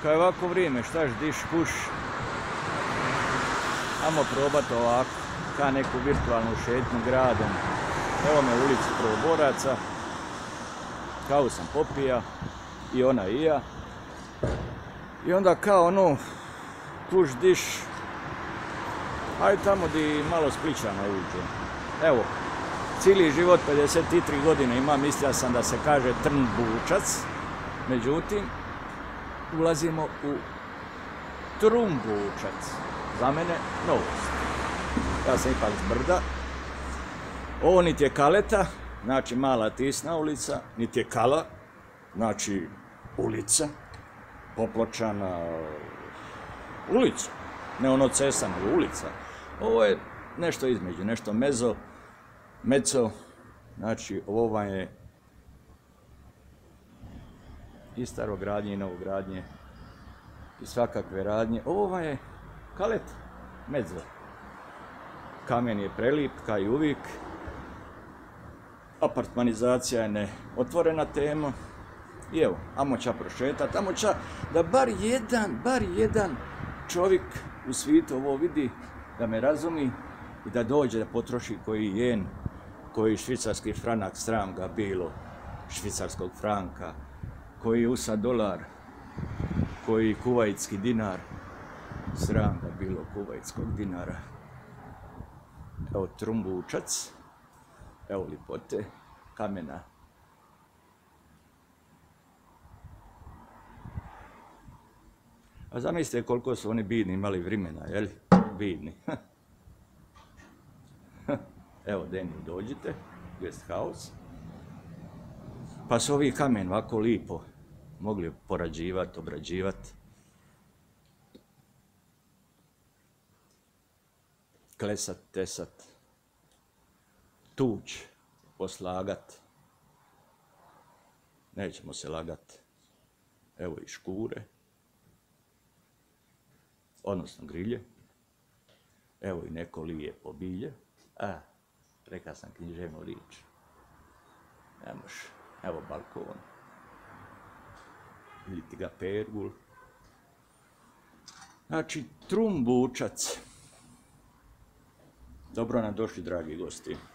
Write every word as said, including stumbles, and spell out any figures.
Kad je ovako vrijeme, štaš, diš, kuš, ajmo probat ovako, ka neku virtualnu šetnju gradom. Evo me ulicu Prvoboraca, kavu sam popija, i ona i ja. I onda kao ono, kuš, diš, aj tamo di malo Splićana uđe. Evo, cijeli život, pedeset tri godine imam, mislio sam da se kaže Trnbučac, međutim, ulazimo u Trumbučac. Za mene novost. Ja sam ipak s brda. Ovo niti je Kaleta, znači mala Tisna ulica, niti je Kala, znači ulica, popločana ulica. Ne ono cesta, nego ulica. Ovo je nešto između, nešto mezo, meco, znači ovo vam je i starogradnje i novogradnje i svakakve radnje. Ovo vam je Kaleta, medzo. Kamen je prelip, kao i uvijek. Apartmanizacija je neotvorena tema. I evo, amo ča prošetat, amo ča da bar jedan, bar jedan čovjek u svijetu ovo vidi, da me razumi i da dođe da potroši koji jen, koji švicarski franak, sram ga bilo, švicarskog franka, koji usa dolar, koji kuvajtski dinar, sram ga bilo kuvajtskog dinara. Evo Trumbučac, evo lipote, kamena. A zamislite koliko su oni bidni imali vremena, jel? Bidni. Evo, Deni, dođite, guest house. Pa su ovi kamen ovako lipo mogli porađivati, obrađivati. Klesat, tesat, tuć, poslagat. Nećemo se lagat. Evo i škure. Odnosno grilje. Evo i neko lijepo bilje. A, reka sam književnu riječ. Ne može. Evo balkon. Vidite ga pergul. Znači, Trumbučac. Dobro nam došli, dragi gosti.